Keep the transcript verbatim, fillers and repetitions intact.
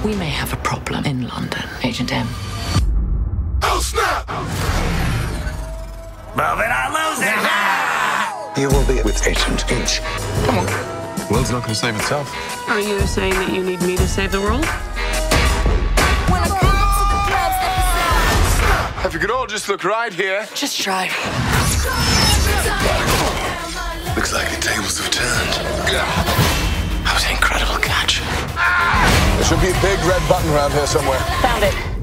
We may have a problem in London, Agent M. Oh, snap! Move it or lose it! You will be with Agent H. Come on. The world's not going to save itself. Are you saying that you need me to save the world? If you could all just look right here. Just drive. Looks like the tables have turned. That was an incredible catch. There should be a big red button around here somewhere. Found it.